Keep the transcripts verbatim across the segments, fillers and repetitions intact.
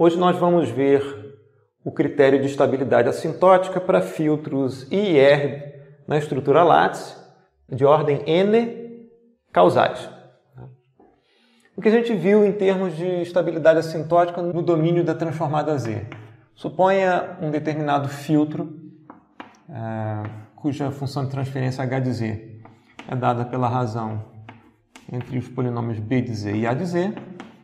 Hoje nós vamos ver o critério de estabilidade assintótica para filtros I e R na estrutura látice de ordem N causais. O que a gente viu em termos de estabilidade assintótica no domínio da transformada Z. Suponha um determinado filtro é, cuja função de transferência H de Z é dada pela razão entre os polinômios B de Z e A de Z.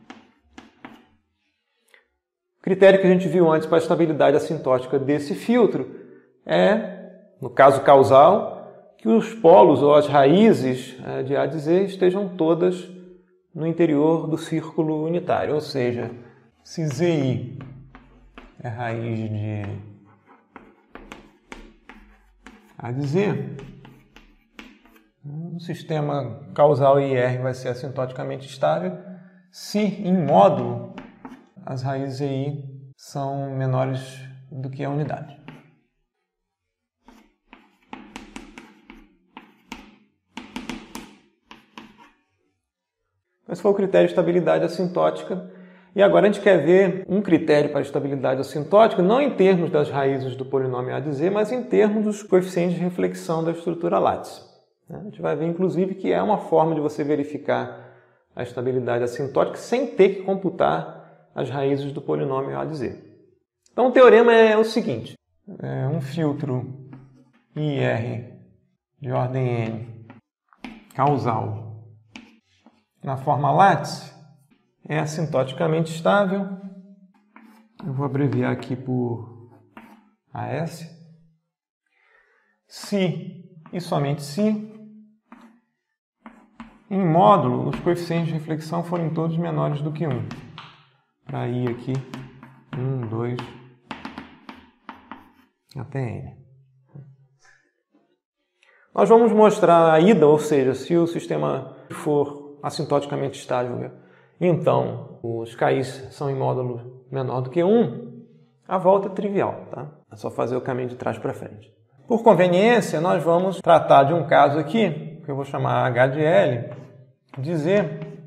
O critério que a gente viu antes para a estabilidade assintótica desse filtro é, no caso causal, que os polos ou as raízes de A de Z estejam todas no interior do círculo unitário. Ou seja, se Zi é raiz de A de Z, o sistema causal I R vai ser assintoticamente estável se, em módulo, as raízes I são menores do que a unidade. Esse foi o critério de estabilidade assintótica. E agora a gente quer ver um critério para a estabilidade assintótica, não em termos das raízes do polinômio A de Z, mas em termos dos coeficientes de reflexão da estrutura látice. A gente vai ver, inclusive, que é uma forma de você verificar a estabilidade assintótica sem ter que computar as raízes do polinômio A de Z. Então, o teorema é o seguinte. É um filtro I R de ordem N causal na forma látice é assintoticamente estável. Eu vou abreviar aqui por A S. Se e somente se, em módulo, os coeficientes de reflexão forem todos menores do que um. Para I aqui, um, dois, até N. Nós vamos mostrar a ida, ou seja, se o sistema for assintoticamente estável, então os K Is são em módulo menor do que um, a volta é trivial, tá? É só fazer o caminho de trás para frente. Por conveniência, nós vamos tratar de um caso aqui, que eu vou chamar H de L, dizer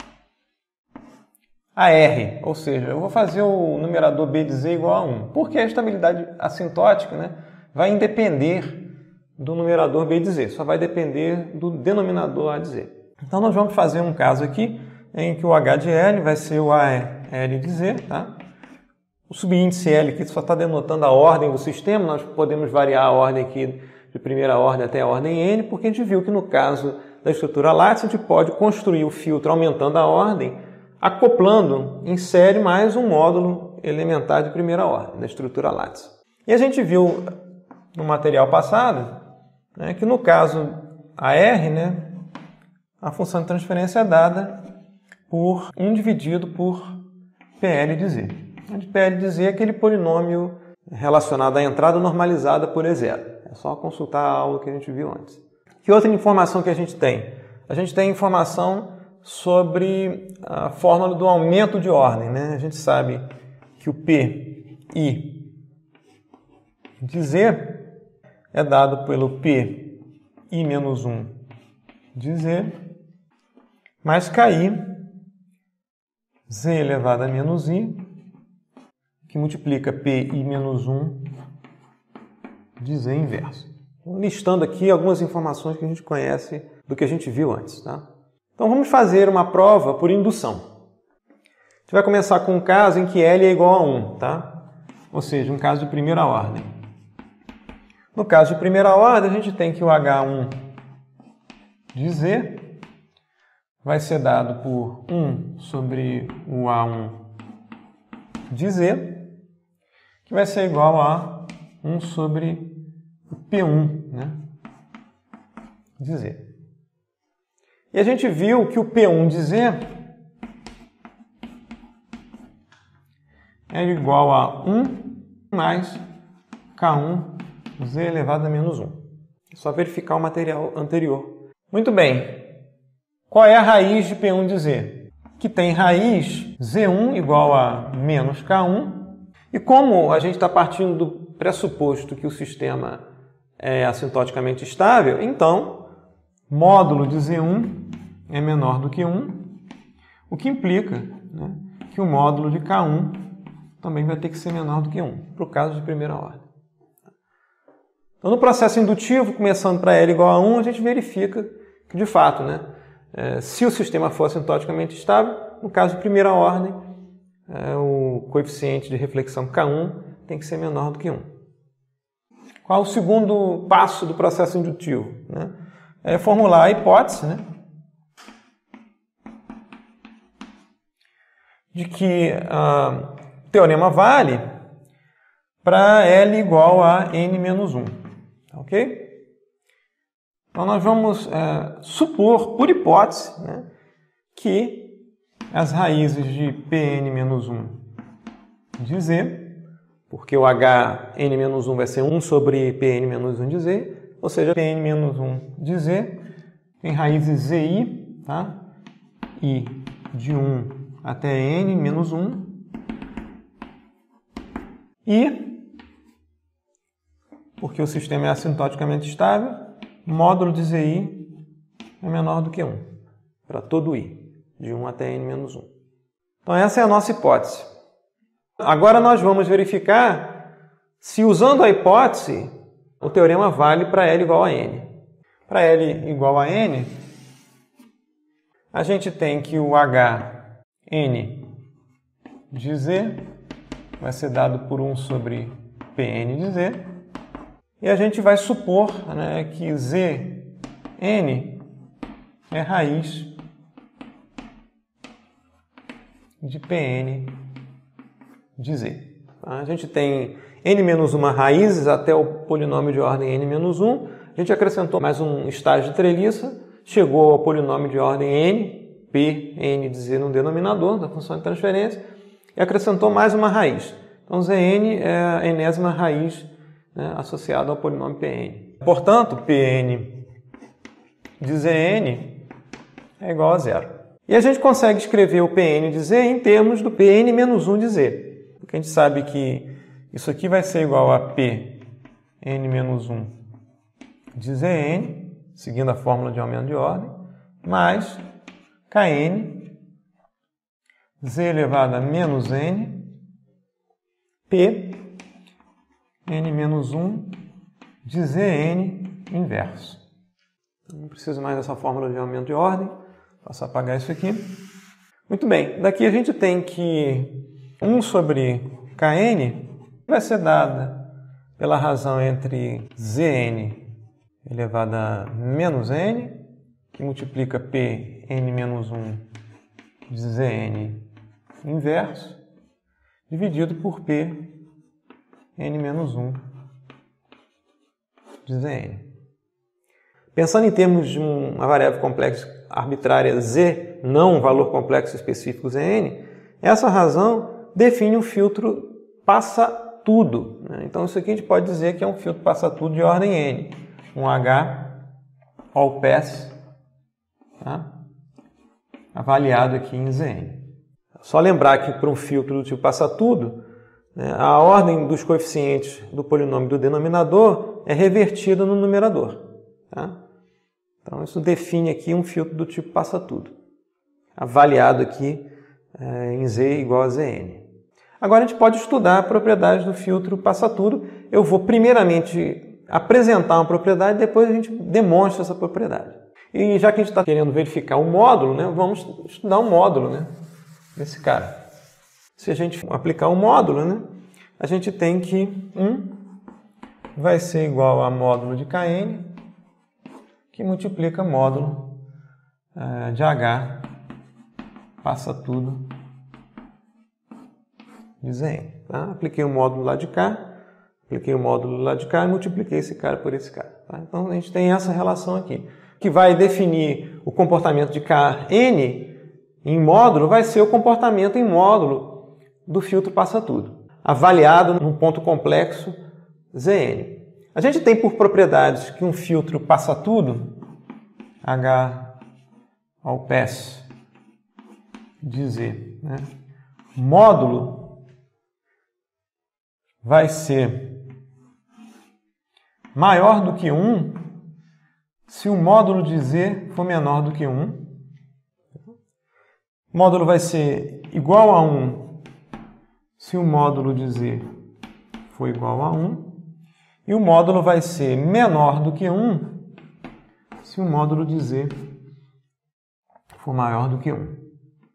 a R, ou seja, eu vou fazer o numerador B de Z igual a um, porque a estabilidade assintótica, né, vai independer do numerador B de Z, só vai depender do denominador A de Z. Então nós vamos fazer um caso aqui em que o H de L vai ser o A L de Z, tá? O subíndice L aqui só está denotando a ordem do sistema, nós podemos variar a ordem aqui de primeira ordem até a ordem N, porque a gente viu que no caso da estrutura látice a gente pode construir o filtro aumentando a ordem, acoplando em série mais um módulo elementar de primeira ordem da estrutura látice. E a gente viu no material passado, né, que no caso A R, né, a função de transferência é dada por um dividido por P L de Z. Onde P L de Z é aquele polinômio relacionado à entrada normalizada por E zero. É só consultar a aula que a gente viu antes. Que outra informação que a gente tem? A gente tem informação sobre a fórmula do aumento de ordem, né? A gente sabe que o P I de Z é dado pelo P I menos um de Z mais K I Z elevado a menos I, que multiplica P I menos um de Z inverso. Listando aqui algumas informações que a gente conhece do que a gente viu antes, tá? Então vamos fazer uma prova por indução. A gente vai começar com um caso em que L é igual a um, tá? Ou seja, um caso de primeira ordem. No caso de primeira ordem, a gente tem que o H um de Z vai ser dado por um sobre o A um de Z, que vai ser igual a um sobre o P um, né, de Z. E a gente viu que o P um de Z é igual a um mais K um Z elevado a menos um. É só verificar o material anterior. Muito bem. Qual é a raiz de P um de Z? Que tem raiz Z um igual a menos K um. E como a gente está partindo do pressuposto que o sistema é assintoticamente estável, então, módulo de Z um é menor do que um, o que implica, né, que o módulo de K um também vai ter que ser menor do que um, para o caso de primeira ordem. Então, no processo indutivo, começando para L igual a um, a gente verifica que, de fato, né, é, se o sistema for assintoticamente estável, no caso de primeira ordem, é, o coeficiente de reflexão K um tem que ser menor do que um. Qual o segundo passo do processo indutivo? Né? É formular a hipótese, né, de que uh, o teorema vale para L igual a N menos um. Ok? Então, nós vamos uh, supor, por hipótese, né, que as raízes de Pn menos um de Z, porque o H n menos um vai ser um sobre Pn menos um de Z, ou seja, Pn menos um de Z tem raízes Zi, tá? I de um até N menos um, e, porque o sistema é assintoticamente estável, módulo de Zi é menor do que um, para todo I, de um até N menos um. Então essa é a nossa hipótese. Agora nós vamos verificar se, usando a hipótese, o teorema vale para L igual a N. Para L igual a N, a gente tem que o H N de Z vai ser dado por um sobre Pn de Z, e a gente vai supor, né, que Zn é raiz de Pn de Z. A gente tem n menos uma raízes até o polinômio de ordem n menos um, a gente acrescentou mais um estágio de treliça, chegou ao polinômio de ordem n, Pn de Z no denominador da função de transferência, e acrescentou mais uma raiz. Então, Zn é a enésima raiz, né, associada ao polinômio Pn. Portanto, Pn de Zn é igual a zero. E a gente consegue escrever o Pn de Z em termos do Pn menos um de Z. Porque a gente sabe que isso aqui vai ser igual a Pn menos um de Zn, seguindo a fórmula de aumento de ordem, mais Kn, Z elevado a menos N, P, N menos um de Zn inverso. Não preciso mais dessa fórmula de aumento de ordem, posso apagar isso aqui. Muito bem, daqui a gente tem que um sobre Kn vai ser dada pela razão entre Zn elevado a menos N, que multiplica Pn menos um de Zn inverso, dividido por Pn menos um de Zn. Pensando em termos de uma variável complexa arbitrária Z, não um valor complexo específico Zn, essa razão define um filtro passa-tudo. Né? Então, isso aqui a gente pode dizer que é um filtro passa-tudo de ordem N. Um H all pass, tá? Avaliado aqui em Zn. Só lembrar que para um filtro do tipo passa-tudo, né, a ordem dos coeficientes do polinômio do denominador é revertida no numerador. Tá? Então, isso define aqui um filtro do tipo passa-tudo, avaliado aqui é, em Z igual a Zn. Agora a gente pode estudar a propriedade do filtro passa-tudo. Eu vou primeiramente apresentar uma propriedade, depois a gente demonstra essa propriedade. E já que a gente está querendo verificar o módulo, né, vamos estudar o módulo, né, desse cara. Se a gente aplicar o módulo, né, a gente tem que um vai ser igual a módulo de Kn, que multiplica módulo uh, de H passa tudo de Zn. Tá? Apliquei o módulo lá de cá, apliquei o módulo lá de cá e multipliquei esse cara por esse cara. Tá? Então a gente tem essa relação aqui, que vai definir o comportamento de Kn em módulo, vai ser o comportamento em módulo do filtro passa-tudo, avaliado num ponto complexo Zn. A gente tem por propriedades que um filtro passa-tudo, H all pass de Z, né? Módulo vai ser maior do que um se o módulo de Z for menor do que um. Módulo vai ser igual a um se o módulo de z for igual a um, e o módulo vai ser menor do que um se o módulo de z for maior do que um.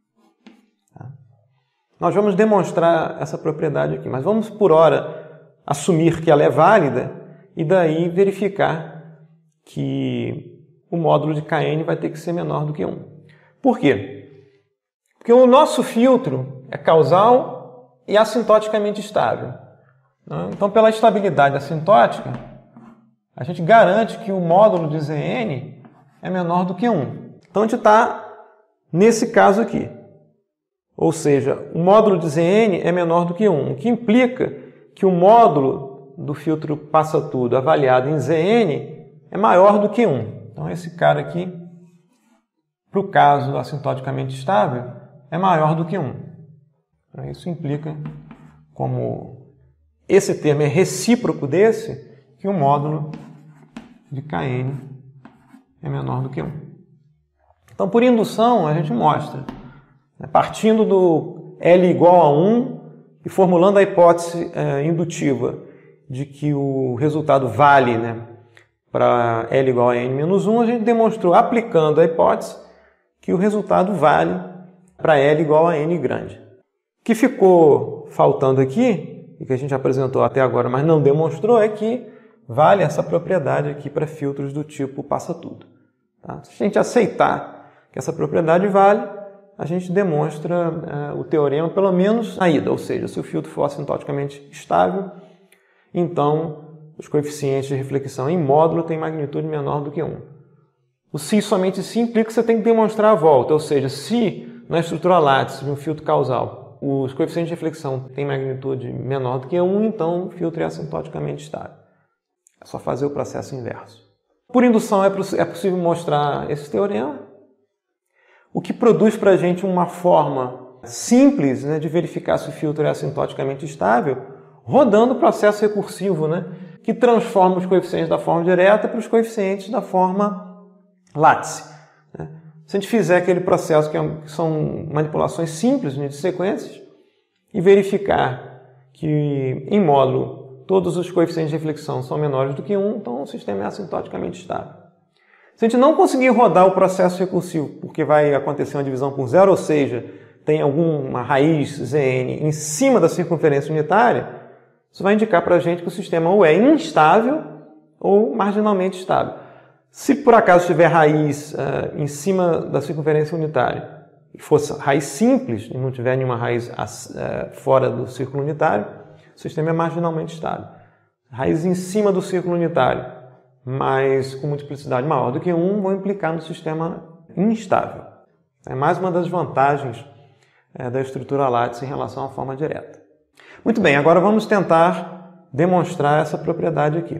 Tá? Nós vamos demonstrar essa propriedade aqui, mas vamos por hora assumir que ela é válida e daí verificar que o módulo de Kn vai ter que ser menor do que um. Por quê? Porque o nosso filtro é causal e assintoticamente estável. Então, pela estabilidade assintótica, a gente garante que o módulo de Zn é menor do que um. Então, a gente está nesse caso aqui. Ou seja, o módulo de Zn é menor do que um, o que implica que o módulo do filtro passa tudo avaliado em Zn é maior do que um. Então, esse cara aqui, para o caso assintoticamente estável, é maior do que um. Então, isso implica, como esse termo é recíproco desse, que o módulo de Kn é menor do que um. Então, por indução, a gente mostra, né, partindo do L igual a um e formulando a hipótese é, indutiva de que o resultado vale, né, para L igual a n menos um, a gente demonstrou, aplicando a hipótese, que o resultado vale para L igual a n grande. O que ficou faltando aqui, e que a gente apresentou até agora, mas não demonstrou, é que vale essa propriedade aqui para filtros do tipo passa tudo. Tá? Se a gente aceitar que essa propriedade vale, a gente demonstra uh, o teorema pelo menos na ida, ou seja, se o filtro for assintoticamente estável, então os coeficientes de reflexão em módulo têm magnitude menor do que um. O se somente se implica que você tem que demonstrar a volta, ou seja, se na estrutura látice de um filtro causal os coeficientes de reflexão têm magnitude menor do que um, então o filtro é assintoticamente estável. É só fazer o processo inverso. Por indução é, é possível mostrar esse teorema, o que produz para a gente uma forma simples, né, de verificar se o filtro é assintoticamente estável, rodando o processo recursivo, né, que transforma os coeficientes da forma direta para os coeficientes da forma látice. Né. Se a gente fizer aquele processo que, é, que são manipulações simples, né, de sequências, e verificar que em módulo todos os coeficientes de reflexão são menores do que um, então o sistema é assintoticamente estável. Se a gente não conseguir rodar o processo recursivo, porque vai acontecer uma divisão por zero, ou seja, tem alguma raiz Zn em cima da circunferência unitária, isso vai indicar para a gente que o sistema ou é instável ou marginalmente estável. Se por acaso tiver raiz uh, em cima da circunferência unitária e fosse raiz simples e não tiver nenhuma raiz uh, fora do círculo unitário, o sistema é marginalmente estável. Raiz em cima do círculo unitário, mas com multiplicidade maior do que um, vão implicar no sistema instável. É mais uma das vantagens uh, da estrutura látice em relação à forma direta. Muito bem, agora vamos tentar demonstrar essa propriedade aqui.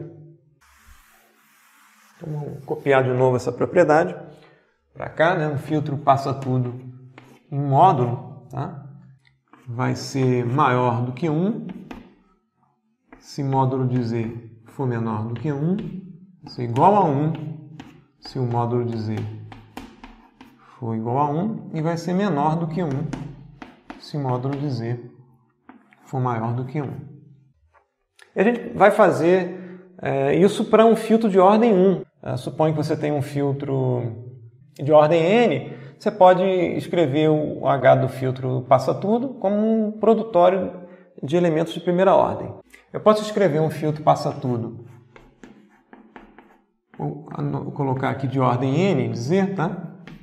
Então, vamos copiar de novo essa propriedade para cá, né? O filtro passa tudo em módulo, tá? Vai ser maior do que um, se módulo de z for menor do que um, vai ser igual a um, se o módulo de z for igual a um, e vai ser menor do que um, se o módulo de z for maior do que um. E a gente vai fazer é, isso para um filtro de ordem um. Uh, suponha que você tem um filtro de ordem n, você pode escrever o H do filtro passa tudo como um produtório de elementos de primeira ordem. Eu posso escrever um filtro passa tudo, vou colocar aqui de ordem n, dizer, tá?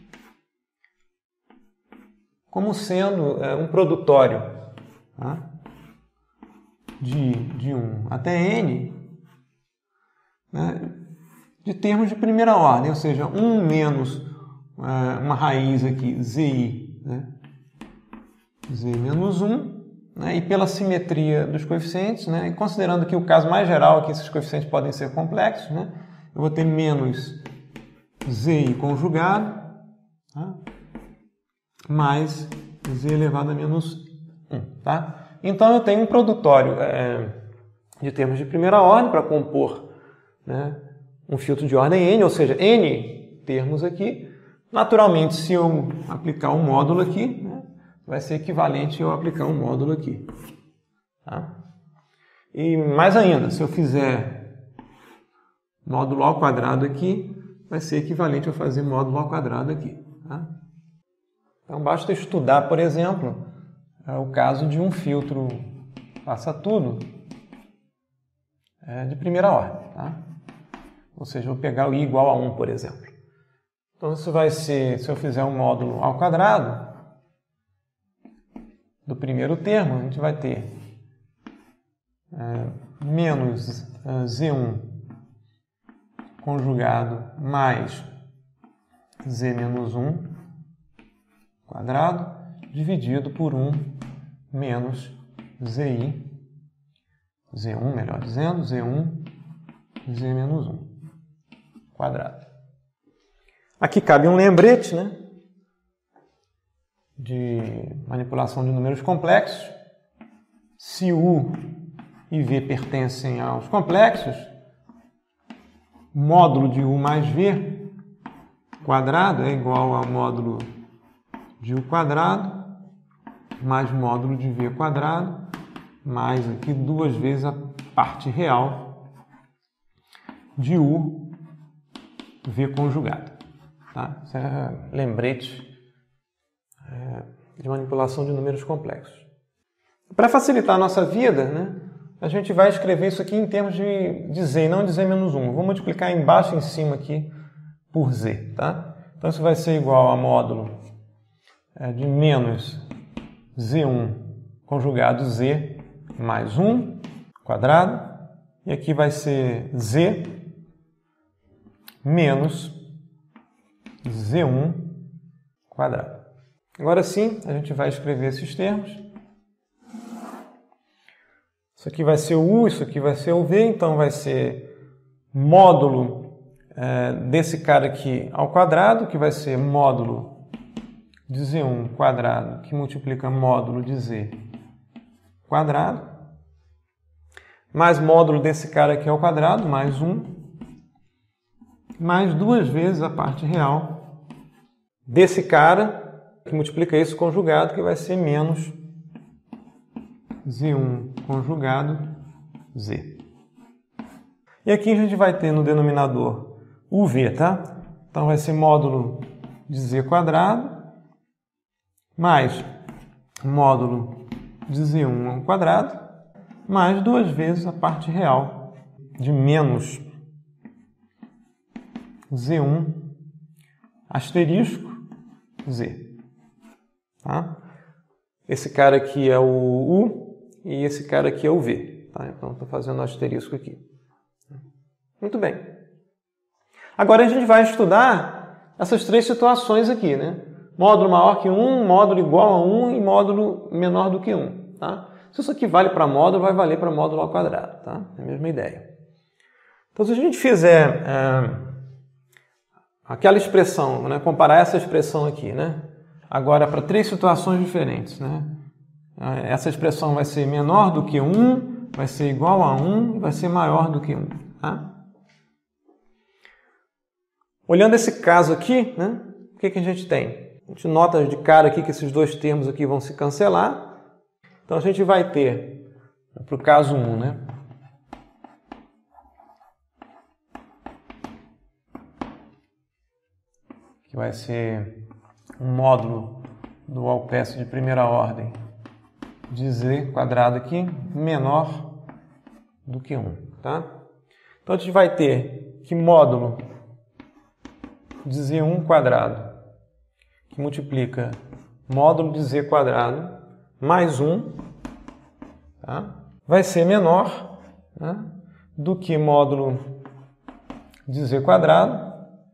Como sendo é, um produtório, tá? de, de um até n, né? De termos de primeira ordem, ou seja, um menos uh, uma raiz aqui, zi, né? z menos um, né? E pela simetria dos coeficientes, né? E considerando que o caso mais geral é que esses coeficientes podem ser complexos, né? Eu vou ter menos zi conjugado, tá? Mais z elevado a menos um. Tá? Então eu tenho um produtório é, de termos de primeira ordem para compor, né, um filtro de ordem n, ou seja, n termos aqui. Naturalmente, se eu aplicar um módulo aqui, né, vai ser equivalente a eu aplicar um módulo aqui. Tá? E mais ainda, se eu fizer módulo ao quadrado aqui, vai ser equivalente a fazer módulo ao quadrado aqui. Tá? Então basta estudar, por exemplo, o caso de um filtro faça tudo é, de primeira ordem. Tá? Ou seja, eu vou pegar o i igual a um, por exemplo. Então isso vai ser, se eu fizer um módulo ao quadrado do primeiro termo, a gente vai ter é, menos é, z um conjugado mais z menos um quadrado dividido por um menos zi, z um, melhor dizendo, z um, z menos um quadrado. Aqui cabe um lembrete, né, de manipulação de números complexos. Se U e V pertencem aos complexos, módulo de U mais V quadrado é igual ao módulo de U quadrado mais módulo de V quadrado mais aqui duas vezes a parte real de U V conjugado. Tá? Isso é lembrete é, de manipulação de números complexos. Para facilitar a nossa vida, né, a gente vai escrever isso aqui em termos de, de z, não de z menos um. Eu vou multiplicar embaixo e em cima aqui por z. Tá? Então isso vai ser igual a módulo é, de menos z um conjugado z mais um quadrado. E aqui vai ser z menos z um quadrado. Agora sim, a gente vai escrever esses termos. Isso aqui vai ser o U, isso aqui vai ser o V, então vai ser módulo é, desse cara aqui ao quadrado, que vai ser módulo de z um quadrado, que multiplica módulo de z quadrado, mais módulo desse cara aqui ao quadrado, mais um, mais duas vezes a parte real desse cara, que multiplica isso conjugado, que vai ser menos z um conjugado z. E aqui a gente vai ter no denominador o v, tá? Então vai ser módulo de z quadrado mais módulo de z um ao quadrado mais duas vezes a parte real de menos z um asterisco z. Tá? Esse cara aqui é o U e esse cara aqui é o V. Tá? Então, estou fazendo um asterisco aqui. Muito bem. Agora a gente vai estudar essas três situações aqui, né? Módulo maior que um, módulo igual a um e módulo menor do que um. Tá? Se isso aqui vale para módulo, vai valer para módulo ao quadrado. Tá? É a mesma ideia. Então, se a gente fizer é, aquela expressão, né? Comparar essa expressão aqui, né? Agora para três situações diferentes, né? Essa expressão vai ser menor do que um, vai ser igual a um e vai ser maior do que um. Tá? Olhando esse caso aqui, né? O que, que a gente tem? A gente nota de cara aqui que esses dois termos aqui vão se cancelar. Então a gente vai ter, para o caso um, né? Que vai ser um módulo do alpécio de primeira ordem de z quadrado aqui menor do que um. Tá? Então a gente vai ter que módulo de z um quadrado que multiplica módulo de z quadrado mais um, tá? Vai ser menor, né, do que módulo de z quadrado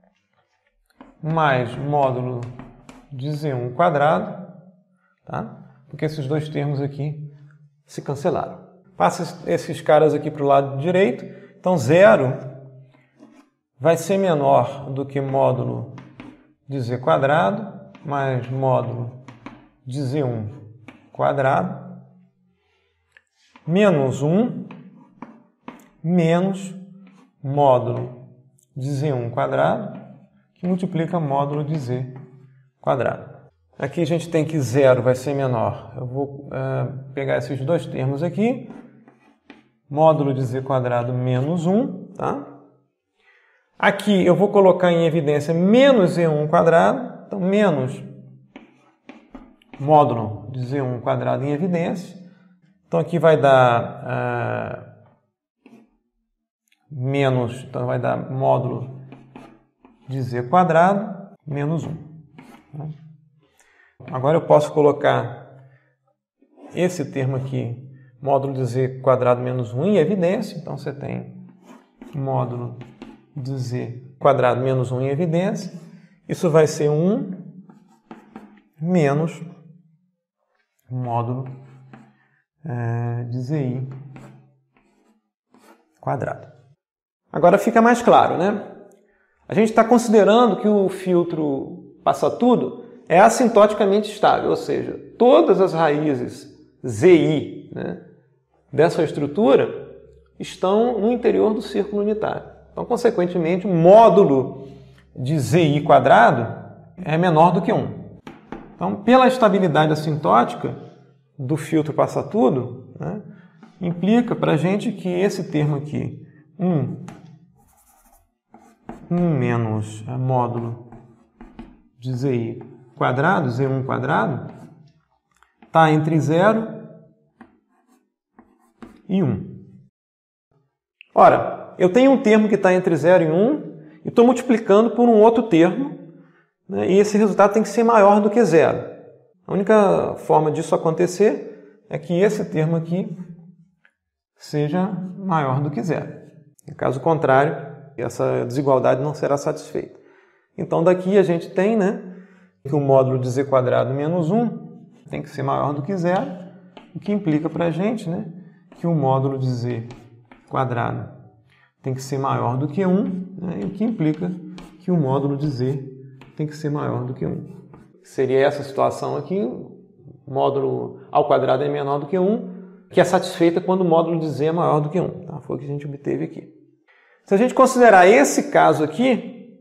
mais módulo de z um quadrado, tá? Porque esses dois termos aqui se cancelaram. Passa esses caras aqui para o lado direito. Então, zero vai ser menor do que módulo de z quadrado mais módulo de z um quadrado menos um menos módulo de z um quadrado que multiplica módulo de z quadrado. Aqui a gente tem que zero vai ser menor. Eu vou uh, pegar esses dois termos aqui. Módulo de z quadrado menos um. Tá? Aqui eu vou colocar em evidência menos z um quadrado. Então, menos módulo de z um quadrado em evidência. Então, aqui vai dar uh, menos, então vai dar módulo de z quadrado menos um. Tá? Agora eu posso colocar esse termo aqui, módulo de z quadrado menos um, em evidência. Então, você tem módulo de z quadrado menos um em evidência. Isso vai ser um menos módulo é, de zi quadrado. Agora fica mais claro, né? A gente está considerando que o filtro passa tudo é assintoticamente estável, ou seja, todas as raízes zi, né, dessa estrutura estão no interior do círculo unitário. Então, consequentemente, o módulo de zi quadrado é menor do que um. Então, pela estabilidade assintótica do filtro passa tudo, né, implica para a gente que esse termo aqui, um, um menos é, módulo de zi quadrado, z um quadrado, está entre zero e um. Ora, eu tenho um termo que está entre zero e um e estou multiplicando por um outro termo, né, e esse resultado tem que ser maior do que zero. A única forma disso acontecer é que esse termo aqui seja maior do que zero. Em caso contrário, essa desigualdade não será satisfeita. Então, daqui a gente tem, né, que o módulo de z quadrado menos um tem que ser maior do que zero, o que implica para a gente, né, que o módulo de z quadrado tem que ser maior do que um, né, e o que implica que o módulo de z tem que ser maior do que um. Seria essa situação aqui, o módulo ao quadrado é menor do que um, que é satisfeita quando o módulo de z é maior do que um. Tá? Foi o que a gente obteve aqui. Se a gente considerar esse caso aqui,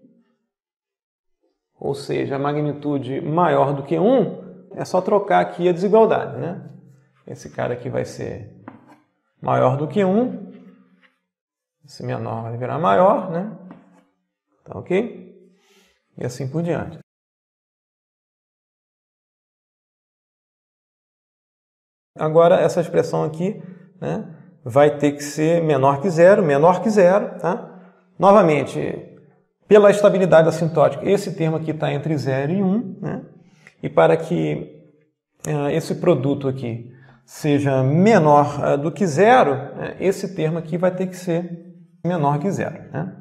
ou seja, a magnitude maior do que um, é só trocar aqui a desigualdade, né? Esse cara aqui vai ser maior do que um, esse menor vai virar maior, né? Tá ok? E assim por diante. Agora, essa expressão aqui, né, vai ter que ser menor que zero, menor que zero, tá? Novamente, pela estabilidade assintótica, esse termo aqui está entre zero e um, né? E para que uh, esse produto aqui seja menor uh, do que zero, né, esse termo aqui vai ter que ser menor que zero, né?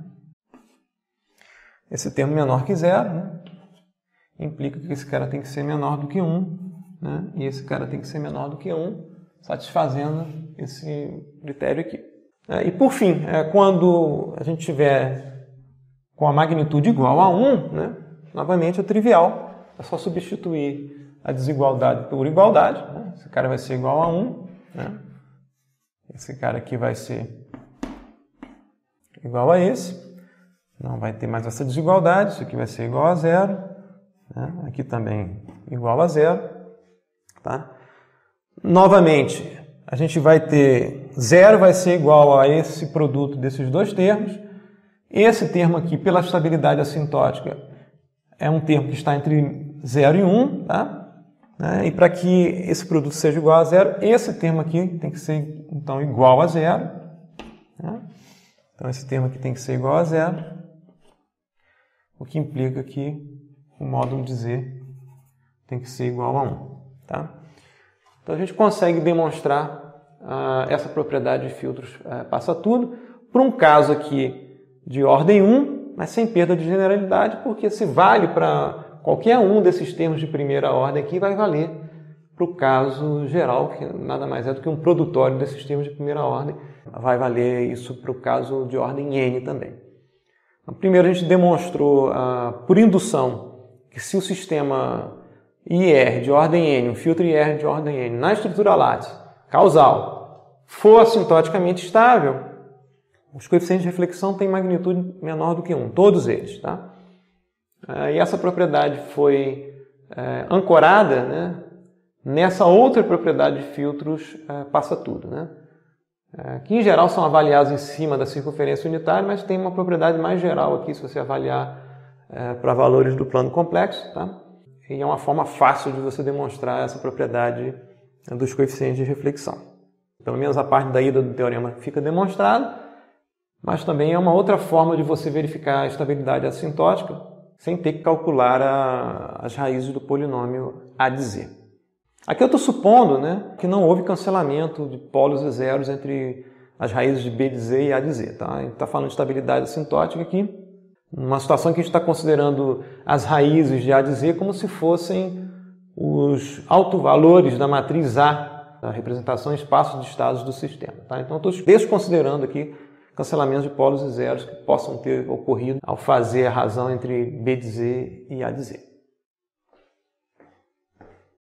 Esse termo menor que zero, né, implica que esse cara tem que ser menor do que um, né? E esse cara tem que ser menor do que um, satisfazendo esse critério aqui. É, e por fim, é, quando a gente tiver com a magnitude igual a um, né, novamente é trivial, é só substituir a desigualdade por igualdade, né? Esse cara vai ser igual a um, né? Esse cara aqui vai ser igual a esse, não vai ter mais essa desigualdade, isso aqui vai ser igual a zero, né? Aqui também igual a zero. Tá? Novamente, a gente vai ter zero vai ser igual a esse produto desses dois termos. Esse termo aqui, pela estabilidade assintótica, é um termo que está entre zero e um. Tá? E para que esse produto seja igual a zero, esse termo aqui tem que ser então igual a zero. Tá? Então, esse termo aqui tem que ser igual a zero, o que implica que o módulo de z tem que ser igual a um. Tá? Então, a gente consegue demonstrar uh, essa propriedade de filtros uh, passa tudo para um caso aqui de ordem um, mas sem perda de generalidade, porque se vale para qualquer um desses termos de primeira ordem aqui, vai valer para o caso geral, que nada mais é do que um produtório desses termos de primeira ordem, vai valer isso para o caso de ordem n também. Então, primeiro, a gente demonstrou uh, por indução que se o sistema I R de ordem n, um filtro I R de ordem n, na estrutura lattice causal, for assintoticamente estável, os coeficientes de reflexão têm magnitude menor do que um, todos eles. Tá? E essa propriedade foi é, ancorada, né, nessa outra propriedade de filtros é, passa tudo, né? É, que em geral são avaliados em cima da circunferência unitária, mas tem uma propriedade mais geral aqui se você avaliar é, para valores do plano complexo, tá? E é uma forma fácil de você demonstrar essa propriedade dos coeficientes de reflexão. Pelo menos a parte da ida do teorema fica demonstrada, mas também é uma outra forma de você verificar a estabilidade assintótica sem ter que calcular a, as raízes do polinômio A de Z. Aqui eu estou supondo, né, que não houve cancelamento de polos e zeros entre as raízes de B de Z e A de Z. Tá? A gente está falando de estabilidade assintótica aqui, numa situação que a gente está considerando as raízes de A de Z como se fossem os autovalores da matriz A, da representação em espaços de estados do sistema. Tá? Então eu estou desconsiderando aqui cancelamentos de polos e zeros que possam ter ocorrido ao fazer a razão entre B de Z e A de Z.